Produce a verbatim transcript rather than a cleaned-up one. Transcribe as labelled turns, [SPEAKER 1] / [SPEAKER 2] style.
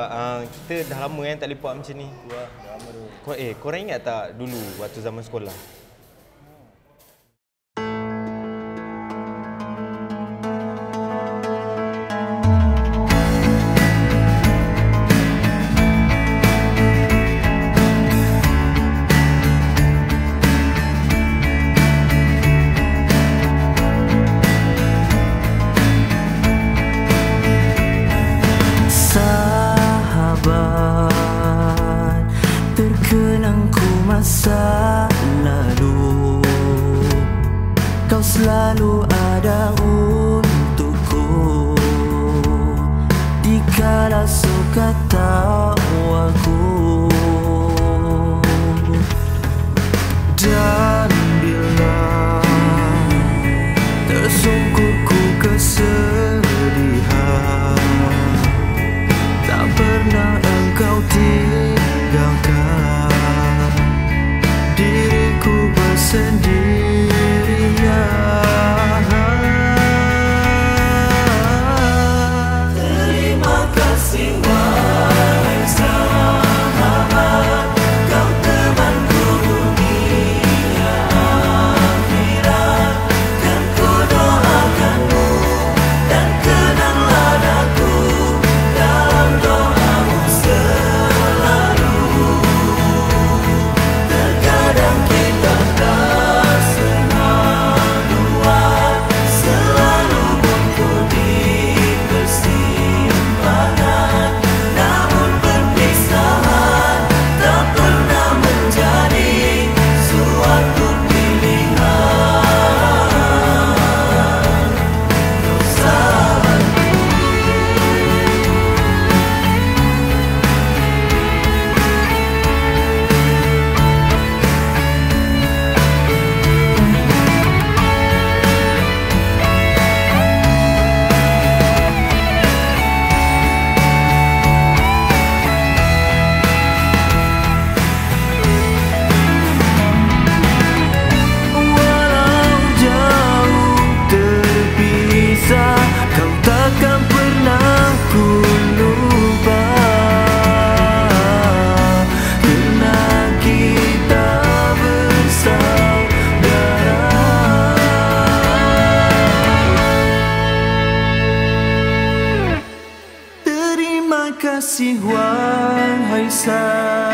[SPEAKER 1] uh, kita dah lama kan tak lepak macam ni.
[SPEAKER 2] Wah, dah lama tu.
[SPEAKER 1] Kau, eh, korang ingat tak dulu waktu zaman sekolah?
[SPEAKER 3] Terkenangku masa lalu, kau selalu ada untukku dikala suka tawaku. Dan bila tersungkurku kesedihan, tak pernah engkau tinggalkan diriku bersendirian. Terima kasih wahai sahabat, kau temanku dunia akhirat. Kan ku doakanmu dan kenanglah daku dalam doamu selalu. Terkadang kita tak senang dua, selalu kumpul di persimpangan. Namun perpisahan tak pernah menjadi suatu pilihan. Kau sahabatku. Walau jauh terpisah, kau takkan pernah ku lupa. Karena kita bersaudara. Terima kasih wahai sahabat,